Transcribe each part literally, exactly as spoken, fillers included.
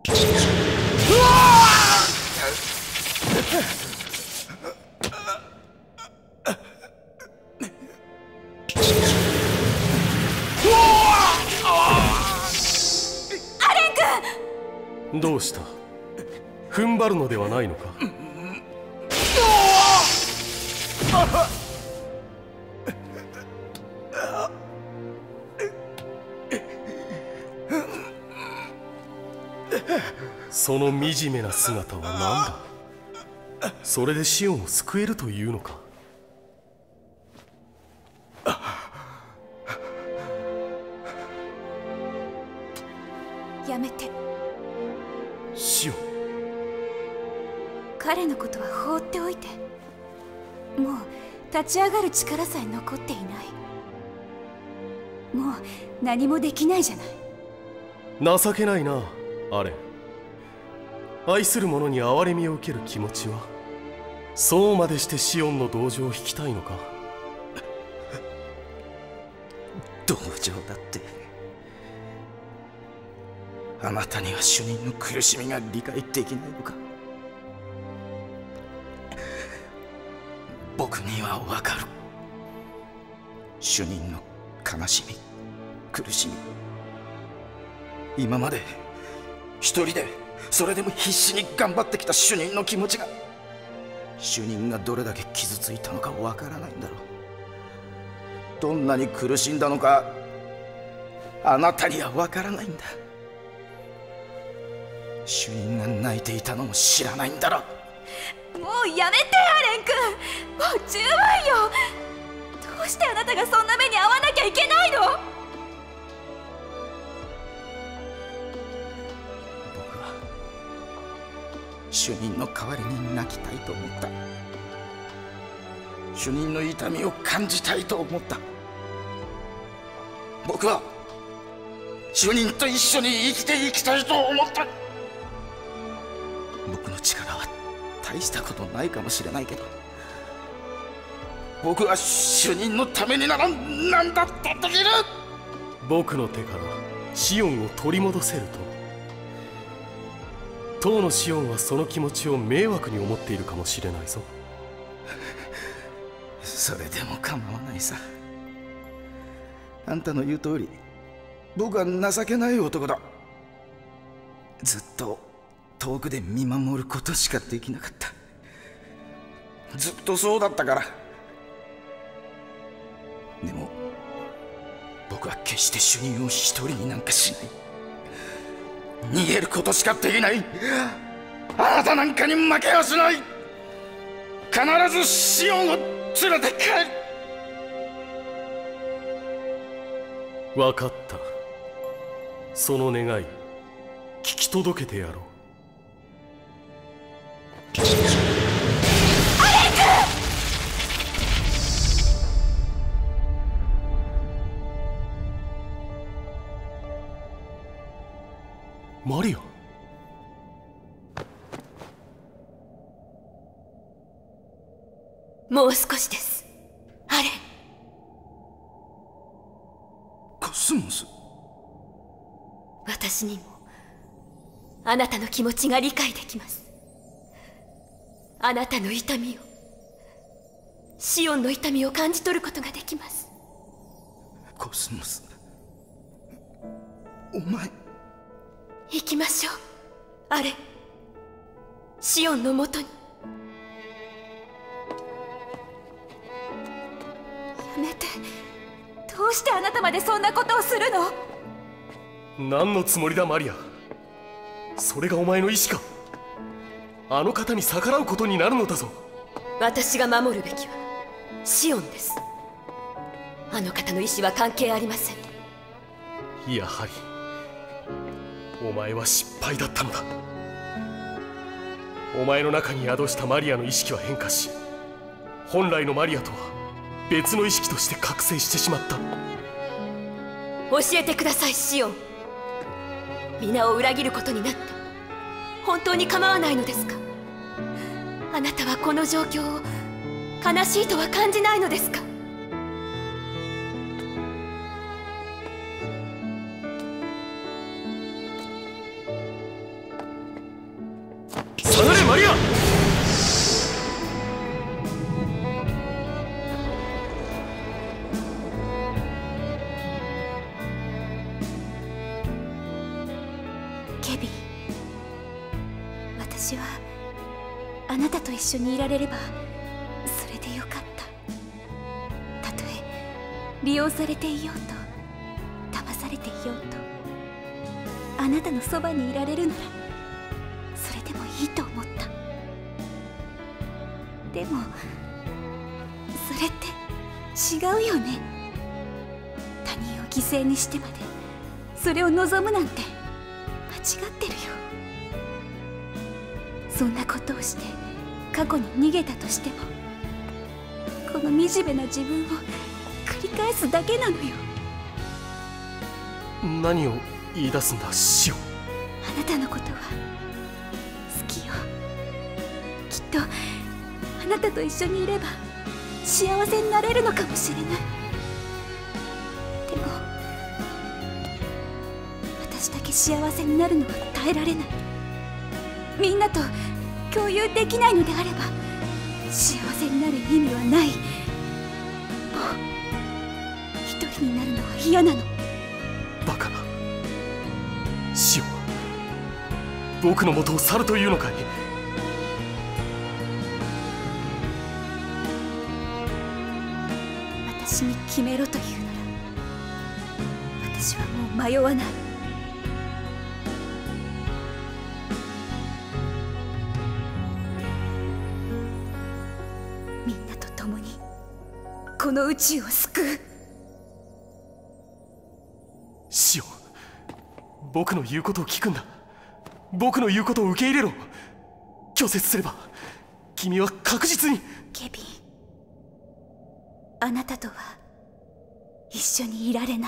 どうした？踏ん張るのではないのか？その惨めな姿は何だ？それでシオンを救えるというのか？ やめて。 シオン。 彼のことは放っておいて。もう立ち上がる力さえ残っていない。もう何もできないじゃない。 情けないな、アレン。愛する者に憐れみを受ける気持ちは、そうまでしてシオンの同情を引きたいのか？ 同情だって。あなたには主任の苦しみが理解できないのか？僕にはわかる。主任の悲しみ、苦しみ。今まで一人でそれでも必死に頑張ってきた主任の気持ちが、主任がどれだけ傷ついたのかわからないんだろう。どんなに苦しんだのかあなたにはわからないんだ。主任が泣いていたのも知らないんだろ。 もうやめて、アレン君。もう十分よ。どうしてあなたがそんな目に遭わなきゃいけないの？ 僕は主任の代わりに泣きたいと思った。主任の痛みを感じたいと思った。僕は主任と一緒に生きていきたいと思った。僕の力は大したことないかもしれないけど、僕は主任のためになら何だってできる。 僕の手からシオンを取り戻せると、当のシオンはその気持ちを迷惑に思っているかもしれないぞ。 それでも構わないさ。あんたの言う通り、僕は情けない男だ。ずっと遠くで見守ることしかできなかった。ずっとそうだったから。でも僕は決して主任を一人になんかしない。逃げることしかできない。あなたなんかに負けはしない。必ずシオンを連れて帰る。 分かった。その願い聞き届けてやろう。マリア。 もう少しです、アレン。 コスモス。 私にもあなたの気持ちが理解できます。あなたの痛みを、シオンの痛みを感じ取ることができます。 コスモス、お前。 行きましょう、アレン。シオンのもとに。やめて。どうしてあなたまでそんなことをするの？ 何のつもりだ、マリア。それがお前の意志か？あの方に逆らうことになるのだぞ。 私が守るべきはシオンです。あの方の意志は関係ありません。 やはりお前は失敗だったのだ。お前の中に宿したマリアの意識は変化し、本来のマリアとは別の意識として覚醒してしまった。 教えてください、シオン。皆を裏切ることになって本当に構わないのですか？あなたはこの状況を悲しいとは感じないのですか？ ケビン、私はあなたと一緒にいられればそれでよかった。たとえ利用されていようと騙されていようと、あなたのそばにいられるならそれでもいいと思った。でもそれって違うよね。他人を犠牲にしてまでそれを望むなんて間違ってるよ。そんなことをして過去に逃げたとしても、この惨めな自分を繰り返すだけなのよ。 何を言い出すんだシオン。 あなたのことは好きよ。きっとあなたと一緒にいれば幸せになれるのかもしれない。でも私だけ幸せになるのは耐えられない。みんなと共有できないのであれば幸せになる意味はない。もう一人になるのは嫌なの。 バカな。シオンは僕の元を去るというのかい。 私に決めろというなら私はもう迷わない。みんなと共にこの宇宙を救う。 シオン、僕の言うことを聞くんだ。僕の言うことを受け入れろ。拒絶すれば君は確実に。 ケビン、あなたとは一緒にいられない。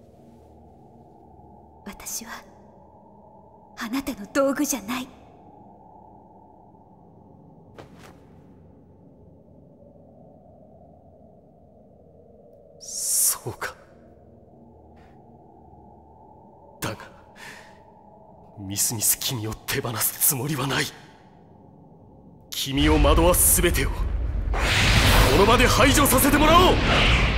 私はあなたの道具じゃない。 そうか。だがミスミス君を手放すつもりはない。君を惑わす全てをこの場で排除させてもらおう。